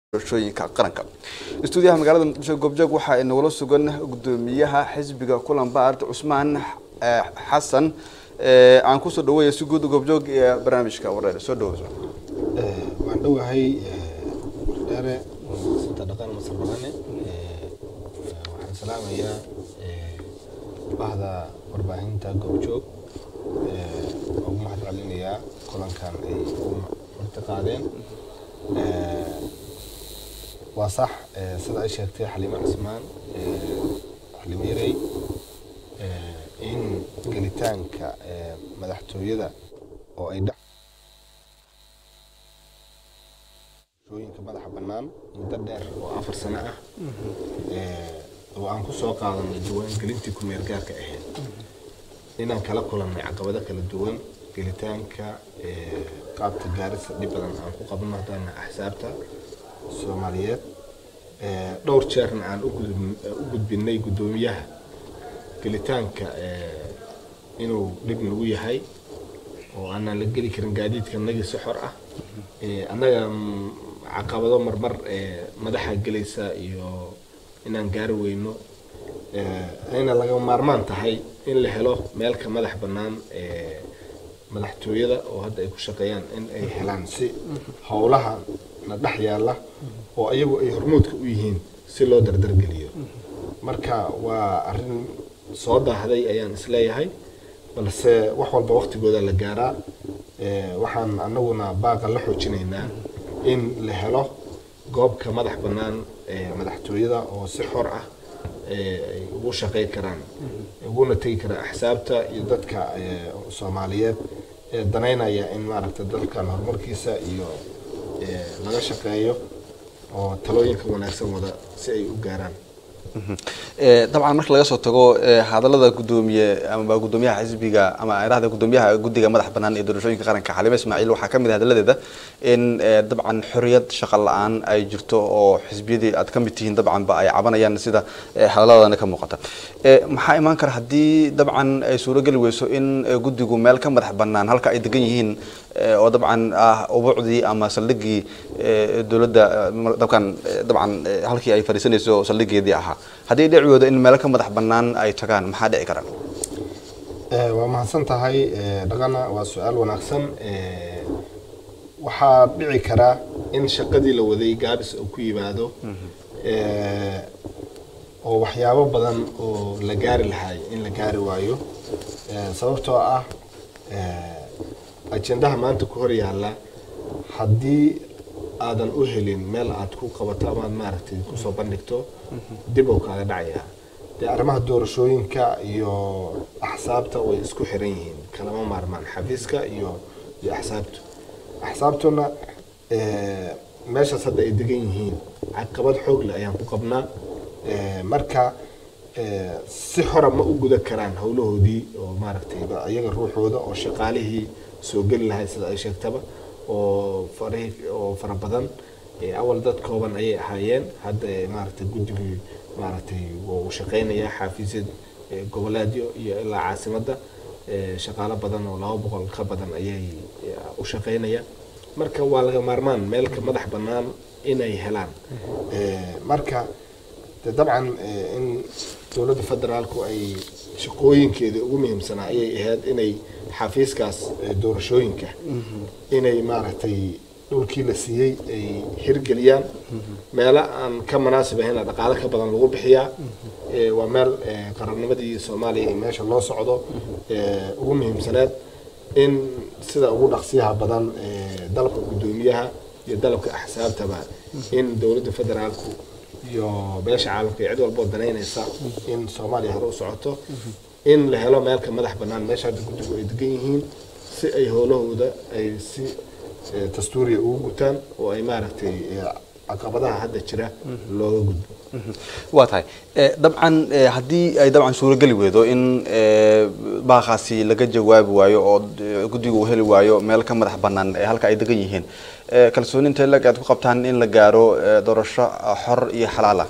doorashooyinka qaranka istuudiyaha magaalada muqdisho goobjoog waxa ay nagula sugan gudoomiyaha xisbiga kulan baard Cusmaan Xasan aan ku soo dhaweeyay si guud goobjoog ee barnaamijka wareer soo dhawaado waan dhawahay dare sida dhaqan masarbaane waxaan salaamayaa bahda warbaahinta goobjoog oo mahad celinaya kulankan ay martaqaadeen وصح سيدا شيختي حليمة عثمان حليمة يري إن قلتان كمدحتويدا أو أي دع شوين كمدح بنان مددر وعفر سنة وأنكو سوقا من الدوان قلتي كم يرجع كأهل إن كلا كلا من عقبتك الدوان قلتان كقاب تجارس دي بدن أنكو قبل ما هذا حسابته Soomaaliyeed dhowr jeerna aan u gudbinay gudoomiyaha galitaanka inuu dib nagu yahay oo aan la gali karin gaadiidka naga si xor ah anaga caqabado marmar madaxa galaysa iyo inaan gaar weyno ayna laga maarmaan tahay in la helo meel ka madax banaan madaxtooyada oo hadda ay ku shaqeeyaan in ay helaan si howlaha la dhaxyaala oo ayagu ay hormoodka u yihiin si loo dardar galiyo marka waa arin soo daahday ayaan isleeyahay balse wax walba waqtigooda la gaaraa waxaan anaguna baaqa la xoojinaynaa in la helo goobka madax banaan madaxtooyada oo si xor ah ay ugu shaqeyn karaan uguna tagi karaan axsaabta iyo dadka Soomaaliyeed danaynaya in maaragtay dalkan horumarkiisa iyo laga shaqeeyo oo talooyinka wanaagsan wada si ay u gaaraan طبعا marka laga soo tago hadalada gudoomiye ama gudoomiyaha xisbiga ama ayraahda gudoomiyaha gudiga madax banaan ee doorashooyinka qaranka Xaliime Ismaaciil waxa kamid hadaladeeda in dabcan xuriyad shaqo la'aan ay jirto oo xisbiyadii aad kamid tihiin dabcan ba ay cabanayaan sida hadaladana ka muuqata maxaa iman kara hadii dabcan ay suuragal weyso in gudigu meel ka madax banaan halka ay degan yihiin oo dabcan ubuucdii ama saldhigii dawladda dabcan halkii ay fariisanayso saldhigeedii ahaa hadii dhicwoodo in meel ka madax banaan ay tagaan maxaa dhici kara waa mahadsan tahay dhaqana waa su'aal wanaagsan waxa dhici kara in shaqadii la waday gaabis oo ku yimaado oo waxyaabo badan oo la gaari lahay in la gaari waayo sababtoo ah ajendaha maanta ku hor yaala hadii aadan u helin meel aad ku qabato ama maaragtay ku soo bandhigto dib oo kaaga dhacaya arrimaha doorashooyinka iyo axsaabta way isku xiran yihiin kalama maarmaan xafiiska iyo axsaabtuna meeshaas hadda ay degan yihiin caqabad xoog leh ayaan ku qabnaa marka si hore ma u guda karaan howlahoodii oo maaragtay iyaga ruuxooda oo shaqaalihii soo gali lahay sida ay sheegtaba oo fara badan awal dad kooban ayay ahaayeen hadda maaragtay guddigu maaragtay wuu shaqeynaya xafiisyad goboleedyo iyo ilaa caasimadda shaqaale badan oo 200 ka badan ayay u shaqeynaya marka waa laga maarmaan meel ka madax banaan inay helaan marka dabcan in dawladda federaalku ay shaqooyinkeeda ugu muhiimsanaa ayay ahayd inay xafiiskaas doorashooyinka inay maaragtay dhulkii la siiyay ay hirgeliyaan meela aan ka munaasib ahayn dhaqaale ka badan lagu bixiyaa waa meel qarannimadii Soomaaliya meesha loo socdo ugu muhiimsanaad in sida ugu dhaqsiyaha badan dalabka gudoomiyaha iyo dalabka axsaabtaba in dawladda federaalku iyo beesha caalamka cid walba danaynaysa in Soomaaliya hore u socoto in la helo meel ka madax banaan meesha guddigu ay degan yihiin si ay howlahooda ay si dastuuri ugu gutaan oo ay maaragtay caqabadaha hadda jira looga gudbo waa tahay dabcan hadii ay dabcan suuragali weydo in baaqaasi laga jawaabi waayo oo guddigu uu heli waayo meel ka madax banaan halka ay degan yihiin kalsooninta la aad ku qabtaan in la gaaro doorasho xor iyo xalaal ah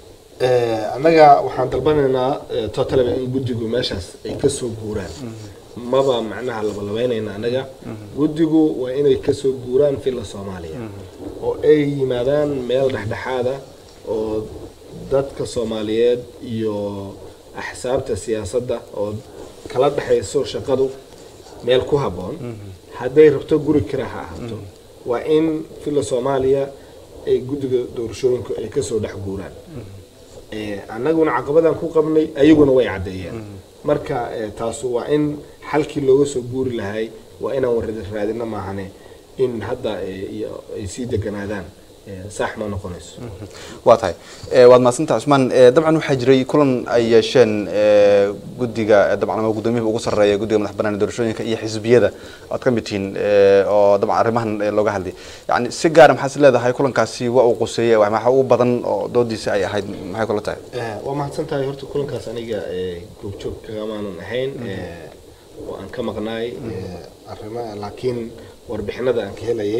anaga waxaan dalbanaynaa total in guddigu meeshaas ay ka soo guuraan maba macnaha laba labaynayna anaga guddigu waa inay ka soo guuraan fil Soomaaliya oo ay yimaadaan meel dhexdhexaada oo dadka Soomaaliyeed iyo axsaabta siyaasadda oo kala dhaxayso shaqadu meel ku haboon hadday rabto guri kira ha ahaato waa in fila Soomaaliya ay guddiga doorashooyinka ay ka soo dhex guuraan annaguna caqabadan ku qabnay ayaguna way cadeeyeen marka taas waa in xalkii looga soo guuri lahay waa inaan warada raadina maahane in hadda ay sii deganaadaan صح ما نقولش. واضح. واد سنت عثمان طبعا waxaa jiray kulan ay yeesheen gudiga dabcan ama gudoomiyaha ugu sareeya gudiga madaxbanaan doorashooyinka iyo xisbiyada aad ka midtiin oo dabcan arrimahan looga hadlay yani si gaar ah maxaa leedahay kulankaasi waa uu quseeyay waxa uu badan oo doodiisa ay ahayd maxay kula tahay waa mahadsantahay horta kulankaas aniga goobjoog kagaamaan ahayn oo aan ka maqnaay arrimaha laakiin warbixinada aan ka helayay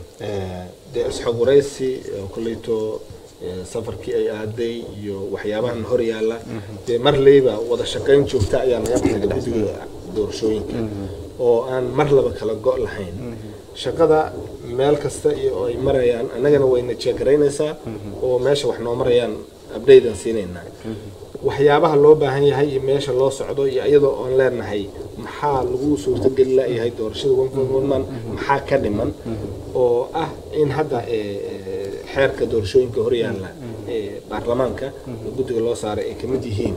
isxog waraysi kulleeto safarkii ay aaday iyo waxyaabahan hor yaala mar leeyba wada shaqayn joogta ayaa laga baxay guddiga doorashooyinka oo aan mar laba kala go' lahayn shaqada meel kasta iyo ay marayaan annagana wayna jeegaraynaysaa oo meesha wax noo marayaan update aan siinayna waxyaabaha loo baahan yahay iyo meesha loo socdo iyo iyadoo aan leenahay maxaa lagu suurtagelin lahayd doorashada wanfurman maxaa ka dhiman oo ah in hadda xeerka doorashooyinka hor yaala baarlamaanka guddiga loo saaray ay kamid yihiin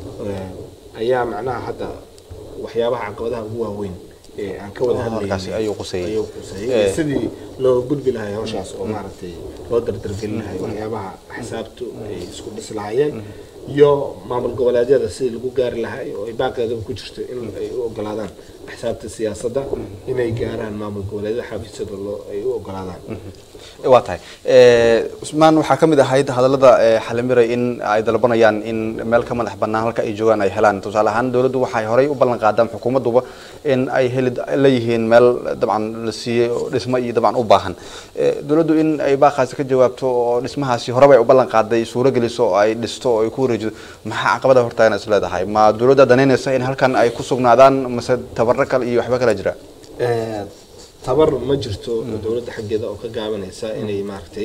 ayaa macnaha hadda waxyaabaha caqabadaha ugu waaweyn aan ka wada hadlaynay ayuu quseeyay sidii loo gudbi lahaa hawshaas oo maaragtay loo dardargelin lahaa waxyaabaha xisaabtu ay isku dhis lahaayeen iyo maamul goboleedyada sidii lagu gaari lahaa oo ay baaqeedaba ku jirto in ay u ogolaadaan xisaabta siyaasadda inay gaaraan maamul goboleedyada xafiisyada ay u ogolaadaan waa tahay Usmaan waxa kamid ahayd hadalada xalimiray in ay dalbanayaan in meel ka madax banaan halka ay joogan ay helaan tusaale ahaan dawladdu waxay horay u ballan qaadaan xukuumaduba in ay leeyihiin meel dabcan la siiyay dhismo iyo dabcan u baahan dawladdu in ay baaqaas ka jawaabto oo dhismahaasi horeba ay u ballan qaaday suuro geliso oo ay dhisto oo ay ku wareejiso maxaa caqabada hortaana is leedahay ma dawladda daneynaysa in halkan ay ku sugnaadaan mise tabarrakal iyo waxba kala jira tabar ma jirto dawladda xaggeeda oo ka gaabanaysa inay maartay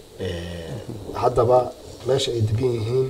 haddaba meesha ay degan yihiin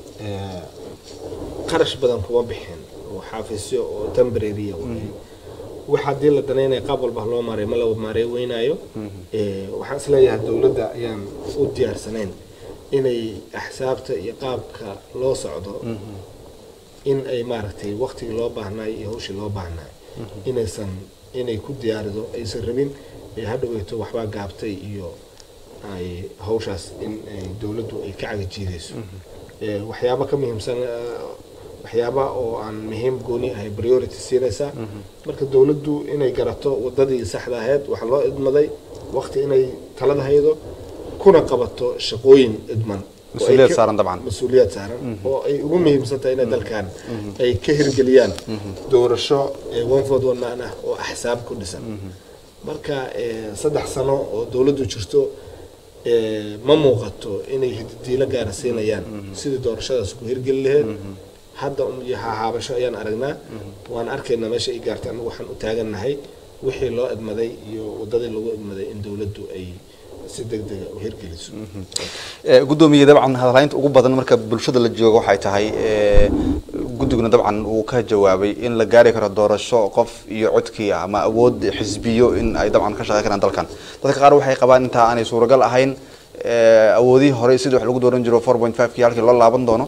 qarash badan kuma bixin oo xafiisyo oo temporary waxa hadii la daneynay qaab walba loo maray ma la maray weynayo waxaan isleeyahay dawladda ayaan u diyaarsanayn inay axsaabta iyo qaabka loo socdo in ay maartay waqtiga loo baahnay iyo hawshii loo baahnay inay ku diyaarido aysan rabin hadhoweyto waxba gaabtay iyo ay hawshaas in dawladdu ay ka cagajiidayso waxyaabo ka muhiimsan waxyaabo oo aan muhiim gooni ah priority siinaysa marka dawladdu inay garato wadadii saxda ahayd wax loo idmaday waqti inay talada haydo kuna qabato shaqooyin idman مسؤوليات سارن طبعا مسؤوليات سارن oo ay ugu muhiimsantahay in dalkan ay ka hirgeliyaan doorasho wanfod wana oo axsaab ku dhisan marka 3 sano oo dawladdu jirto ma muuqato inay hiddiila gaarsiinayaan sidii doorashadaas ku hirgelin lahayd hadda haabasho ayaan aragnaa waan arkaynaa meesha ay gaartay anagu waxaan u taaganahay wixii loo idmaday iyo wadadii lagu idmaday in dawladdu ay si degdeg ah u hirgeliso gudoomiye dabcan hadalaynta ugu badan marka bulshada la joogo waxay tahay gudiguna dabcan uu ka jawaabay in la gaari karo doorasho qof iyo codkii ama awood xisbiyo in ay dabcan ka shaqeyn karaan dalkan dadka qaar waxay qabaan inta aanay suuragal ahayn awoodii hore sidii wax lagu dooran jiro 4.5 kii halkii loo laaban doono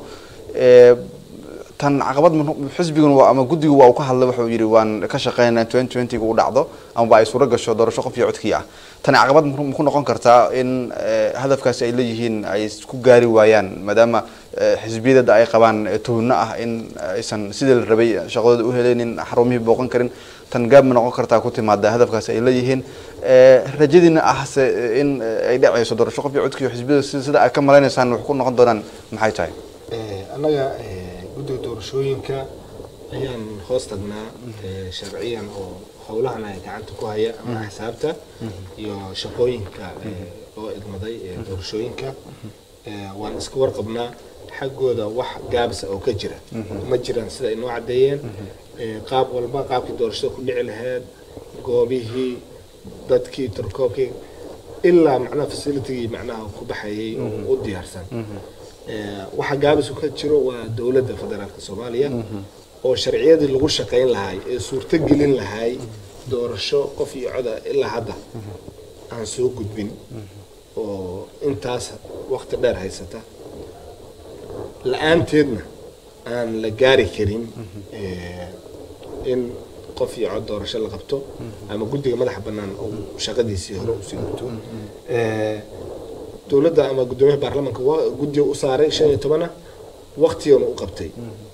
tan caqabad xisbiguna waa ama gudigu waa uu ka hadlay wuxuu yiri waan ka shaqeynaa 2020 uu dhacdo ama ay suura gasho doorasho qof iyo codkii ah tan caqabad ku noqon kartaa in hadafkaas ay leeyihiin ay ku gaari waayaan maadaama xisbiyada ay qabaan tuhno ah in aysan sidii la rabay shaqadooda u helaynin xarumihii booqan karin tan gaab ma noqon kartaa ku timaada hadafkaas ay leeyihiin rajadina ah in ay dhacayso doorasho qof iyo codkii xisbiyada sida ay ka maleynaysan wax ku noqon doonaan maxay tahay anaga guddiga doorashooyinka ayaan hoos tagnaa sharciyan oo howlahan ay gacanta ku haya ama xisaabta iyo shaqooyinka oo idmaday doorashooyinka waan isku warqabnaa xaggooda wax gaabsa oo ka jira ma jiraan sida ay noo cadeeyeen qaab walba qaabkii doorashada ku dhici lahayd goobihii dadkii turkoobkii ilaa macnaha facility macnaha ku baxayay oo u diyaarsan waxa gaabis ka jiro waa dawladda federaalka Soomaaliya oo sharciyadii lagu shaqeyn lahaay ee suurta gelin lahaay doorasho qof iyo cod ilaa hadda aan soo gudbin oo intaas waqti dheer haysata la'aanteedna aan la gaari karin in qof iyo cod doorasho la qabto ama guddiga madaxa bannaan oo shaqadiisii hore u sii wato dawladda ama gudoomiyaha baarlamaanka guddiga u saaray 15 waqtigan u qabtay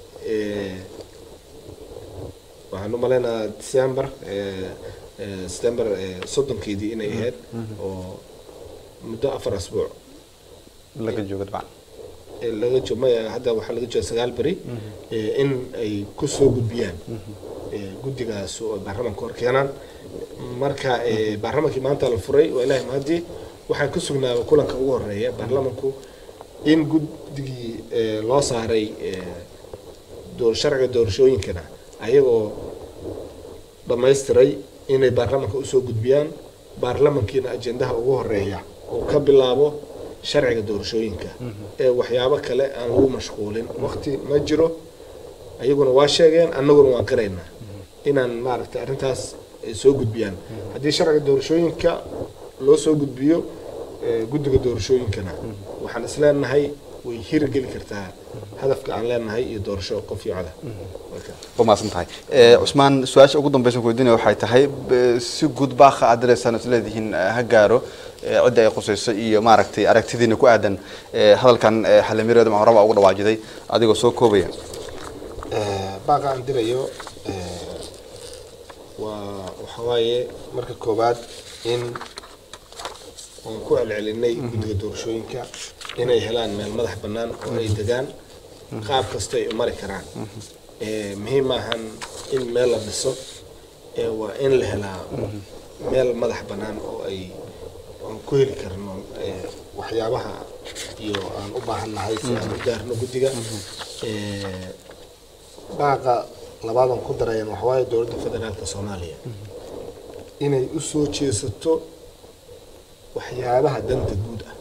waxaan u maleynayaa December 30 inay ahayd oo muddo 4 asbuuc laga joogo dabcan laga joogo hadda waxa laga joogo 9 bari in ay ku soo gudbiyaan guddigaas oo baarlamaanka hor keenaan marka baarlamaankii maanta la furay waa ilaahay mahadi waxaan ku sugnaa kulanka ugu horeeya baarlamaanku in guddigii loo saaray sharciga doorashooyinkana ayagoo dhammaystiray inay baarlamaanka u soo gudbiyaan baarlamaankiina ajendaha ugu horeeya oo ka bilaabo sharciga doorashooyinka ee waxyaabo kale aan lagu mashquulin waqti ma jiro ayaguna waa sheegeen annaguna waan qiraynaa inaan maaragtay arrintaas ay soo gudbiyaan haddii sharciga doorashooyinka loo soo gudbiyo guddiga doorashooyinkana waxaan isleenahay way hirgeli kartaa hadafka aan leenahay iyo doorasho qof iyo cod وماسن تاي عثمان سؤال ugu dambeysay ku weydiinay waxay tahay si gud baaqa adreesana isleedihiin hagaaro cid ay qosayso iyo maaragtay aragtidiina ku aadan hadalkan xalimireeda ma horaba ugu dhawaajiday adigoo soo koobaya baaqa aan dirayo waxa waaye marka koobaad in aan ku celcelinay guddiga doorashooyinka inay helaan meel madax bannaan oo ay degaan qaab kasta ay u mari karaan muhiim ahan in meel la dhiso waa in la helaa meel madax bannaan oo ay aan ku heli karno waxyaabaha iyo aan u baahannahay si aan u gaarno guddiga baaqa labaadan ku darayaan waxa waaye dowladda federaalka Soomaaliya inay u soo jeesato waxyaabaha danta guud ah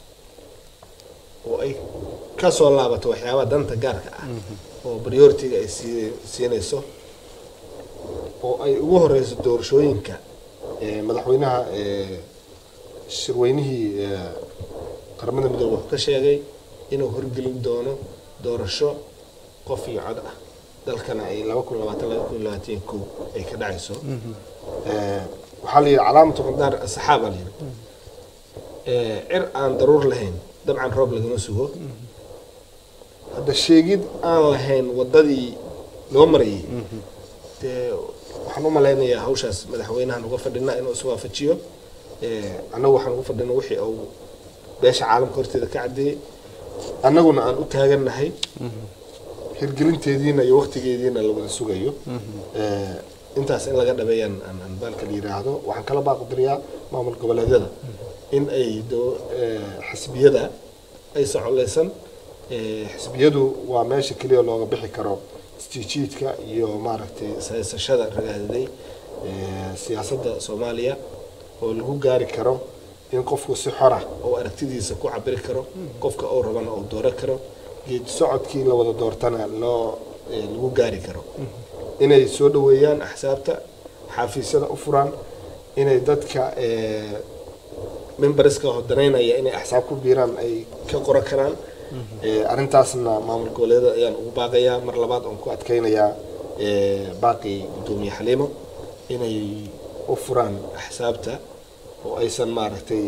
oo ay ka soo laabato waxyaabaha danta gaarka ah oo priority-ga ay siinayso oo ay ugu horeyso doorashooyinka madaxweynaha shirweynihii qaramada midoobay wuxuu ka sheegay inuu horgelin doono doorasho qof iyo cod ah dalkana ay 2020 ay ka dhacayso waxaa la yidhi calaamatu qadaar asxaaba la yidhi cir aan daruur lahayn dabcan roob lagama sugo hadda sheegid aan lahayn wadadii loo marayay dee waxaan u malaynayaa hawshaas madaxweynahan uga fadhinaa inuu is waafajiyo annagu waxaan uga fadhinaa wixii uu beesha caalamka horteeda ka caddeeyey annaguna aan u taagannahay hirgelinteediina iyo waqtigeediina la wada sugayo intaas in laga dhabeeyaan aan baalka la yiraahdo waxaan kala baaqo diriyaa maamul goboleedyada in ay xisbiyada ay socoleysan xisbiyadu waa meesha kaliya looga bixi karo istijiidka iyo maaragtay siyaasashada ragaaday siyaasadda Soomaaliya oo lagu gaari karo in qofku si xor ah oo aragtidiisa ku cabiri karo qofka oo rabana oo dooran karo geed socodkii la wada doortana lagu gaari karo inay soo dhaweeyaan axsaabta xafiisyada u furan inay dadka memberska hodanayna inay axsaab ku biiraan ay ka qoran karaan arrintaasna maamul goboleedyada ayaan ugu baaqayaa mar labaad aan ku adkeynayaa baaqi gudoomiye Xaliimo inay u furaan axsaabta oo aysan maaragtay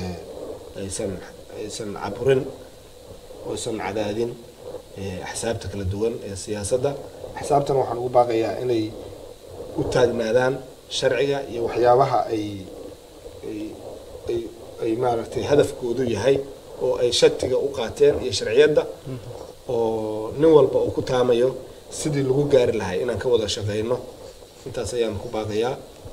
aysan caburin oo aysan cadaadin axsaabta kala duwan ee siyaasadda axsaabtan waxaan ugu baaqayaa inay u taagnaadaan sharciga iyo waxyaabaha ay maaragtay hadafkoodu yahay oo ay shatiga u qaateen iyo sharciyadda oo nin walba uu ku taamayo sidii lagu gaari lahaa inaan ka wada shaqeyno intaas ayaan ku baaqayaa